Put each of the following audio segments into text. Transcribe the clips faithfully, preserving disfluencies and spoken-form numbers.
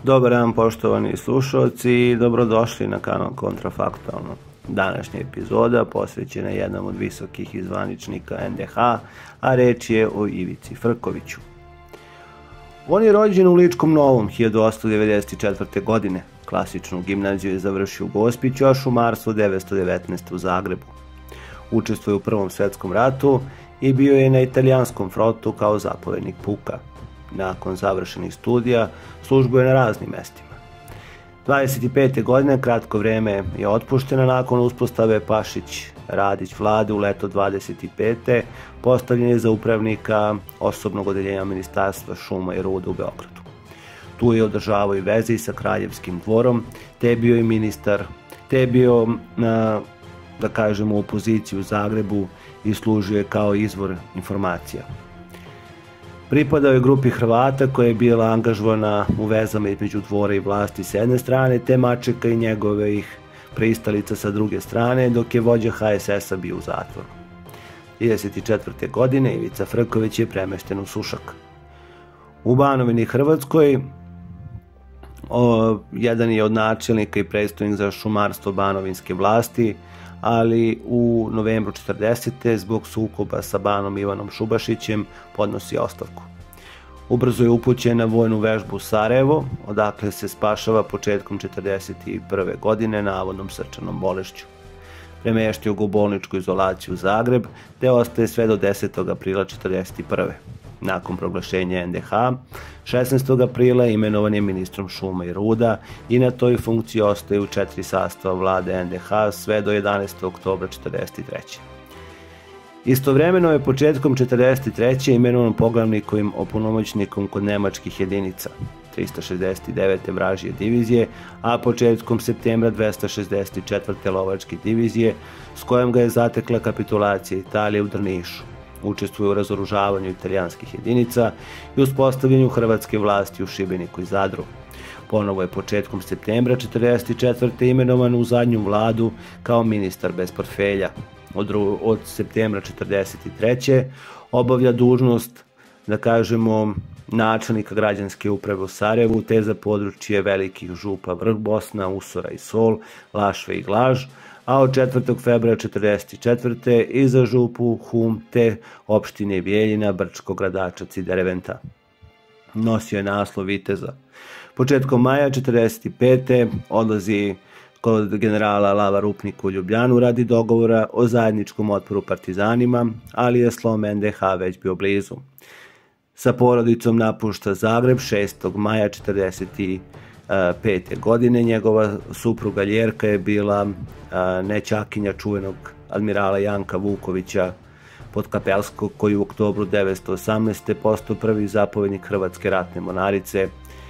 Dobar dan, poštovani slušalci, i dobrodošli na kanal Kontrafaktualno. Današnja epizoda posvećena je jednom od visokih zvaničnika en de ha, a reč je o Ivici Frkoviću. On je rođen u Ličkom Novom hiljadu osamsto devedeset četvrte. godine. Klasičnu gimnaziju je završio u Gospiću, a šumarstvo devetsto devetnaeste. u Zagrebu. Učestvuje u Prvom svetskom ratu i bio je na italijanskom frontu kao zapovednik puka. Nakon završenih studija službuje na raznim mestima. dvadeset pete. godine kratko vreme je otpuštena nakon uspostave Pašić-Radić vlade u leto dvadeset pete. postavljen je za upravnika osobnog odeljenja Ministarstva šuma i ruda u Beogradu. Tu je održavao i veze sa kraljevskim dvorom, te je bio i ministar, te je bio, da kažemo, u opoziciji u Zagrebu i služio je kao izvor informacija. Pripadao je grupi Hrvata koja je bila angažovana u vezama između dvora i vlasti s jedne strane, te Mačeka i njegovih pristalica sa druge strane, dok je vođa ha es es a bio u zatvoru. trideset četvrte. godine Ivica Frković je premešten u Sušak. U Banovini Hrvatskoj o, jedan je od načelnika i predstojnik za šumarstvo banovinske vlasti, ali u novembru četrdesete. zbog sukoba sa banom Ivanom Šubašićem podnosi ostavku. Ubrzo je upućen na vojnu vežbu u Sarajevo, odakle se spašava početkom četrdeset prve. godine navodnom srčanom bolešću. Premeštio ga u bolničku izolaciju u Zagreb, te ostaje sve do desetog aprila četrdeset prve. Nakon proglašenja en de ha, šesnaestog aprila imenovan je ministrom šuma i ruda i na toj funkciji ostaje u četiri sastava vlade en de ha sve do jedanaestog oktobra četrdeset treće. Istovremeno je početkom četrdeset treće. imenovan poglavnikovim opunomoćnikom kod nemačkih jedinica trista šezdeset devete. vražje divizije, a početkom septembra dvesta šezdeset četvrte. lovačke divizije, s kojom ga je zatekla kapitulacija Italije u Drnišu. Učestvuje u razoružavanju italijanskih jedinica i uspostavljanju hrvatske vlasti u Šibeniku i Zadru. Ponovo je početkom septembra četrdeset četvrte. imenovan u zadnju vladu kao ministar bez portfelja. Od, od septembra četrdeset treće. obavlja dužnost, da kažemo, načelnika građanske uprave u Sarajevu, te za područje velikih župa Vrh Bosna, Usora i Sol, Lašve i Glaž, a od četvrtog februara četrdeset četvrte. i za župu Hum, te opštine Bijeljina, Brčko, Gradačac i Derventa. Nosio je naslov viteza. Početkom maja četrdeset pete. odlazi kod generala Lava Rupnika u Ljubljanu radi dogovora o zajedničkom otporu partizanima, ali je slom en de ha već bio blizu. Sa porodicom napušta Zagreb šestog maja četrdeset pete. godine. Njegova supruga Ljerka je bila nećakinja čuvenog admirala Janka Vukovića Podkapelskog, koji u oktobru devetsto osamnaeste. postao prvi zapovednik Hrvatske ratne mornarice.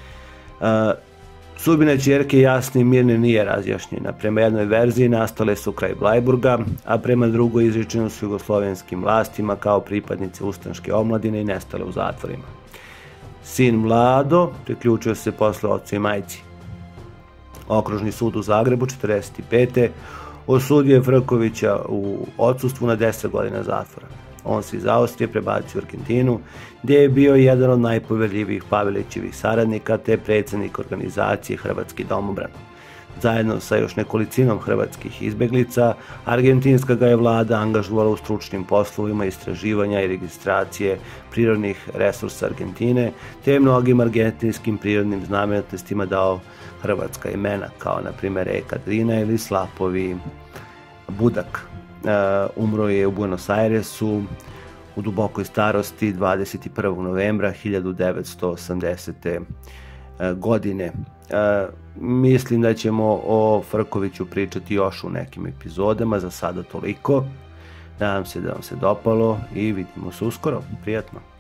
Sudbina ćerke Jasne i Mirne nije razjašnjena. Prema jednoj verziji nastale su kraj Blajburga, a prema drugoj izrečene su jugoslovenskim vlastima kao pripadnice ustaške omladine i nestale u zatvorima. Sin Vlado priključio se posle ocu i majci. Okružni sud u Zagrebu četrdeset pete. osudio je Frkovića u odsustvu na deset godina zatvora. On se iz Austrije prebacio u Argentinu, gdje je bio jedan od najpoverljivijih Pavelićevih saradnika, te predsjednik organizacije Hrvatski domobran. Zajedno sa još nekolicinom hrvatskih izbeglica, argentinska ga je vlada angažovala u stručnim poslovima istraživanja i registracije prirodnih resursa Argentine, te je mnogim argentinskim prirodnim znamenitostima dao hrvatska imena, kao na primjer reka Drina ili slapovi Budak. Uh, umro je u Buenos Airesu u dubokoj starosti dvadeset prvog novembra hiljadu devetsto osamdesete. godine. Uh, mislim da ćemo o Frkoviću pričati još u nekim epizodama, za sada toliko. Nadam se da vam se dopalo i vidimo se uskoro. Prijatno.